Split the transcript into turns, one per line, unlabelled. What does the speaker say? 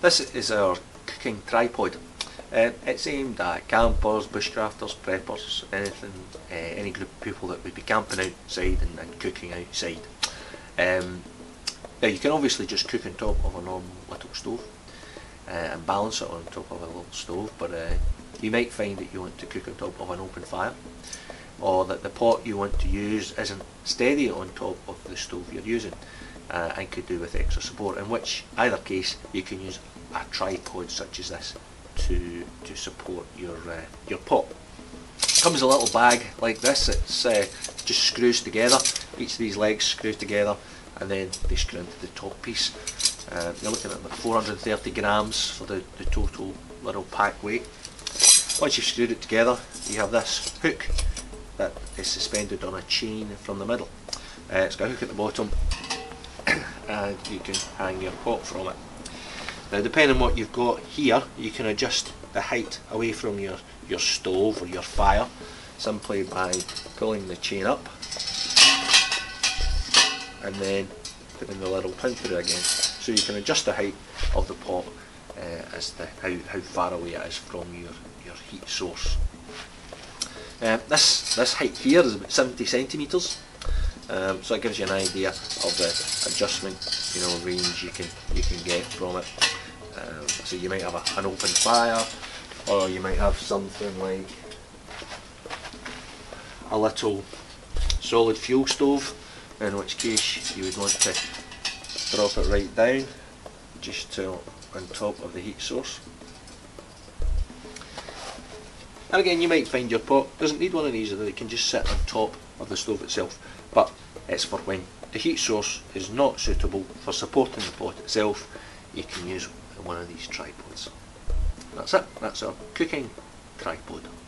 This is our cooking tripod. It's aimed at campers, bushcrafters, preppers, any group of people that would be camping outside and cooking outside. Now you can obviously just cook on top of a normal little stove and balance it on top of a little stove, but you might find that you want to cook on top of an open fire, or that the pot you want to use isn't steady on top of the stove you're using and could do with extra support, in which either case you can use a tripod such as this to support your pot. It comes in a little bag like this. It's just screws together. Each of these legs screws together and then they screw into the top piece. You're looking at about 430 grams for the total little pack weight. Once you've screwed it together, you have this hook that is suspended on a chain from the middle. It's got a hook at the bottom and you can hang your pot from it. Now, depending on what you've got here, you can adjust the height away from your stove or your fire simply by pulling the chain up and then putting the little pin through again. So you can adjust the height of the pot as to how far away it is from your heat source. This height here is about 70 centimetres, so it gives you an idea of the adjustment, range you can get from it. So you might have an open fire, or you might have something like a little solid fuel stove, in which case you would want to drop it right down just on top of the heat source. And again, you might find your pot doesn't need one of these, or it can just sit on top of the stove itself, but it's for when the heat source is not suitable for supporting the pot itself. You can use one of these tripods. That's it, that's our cooking tripod.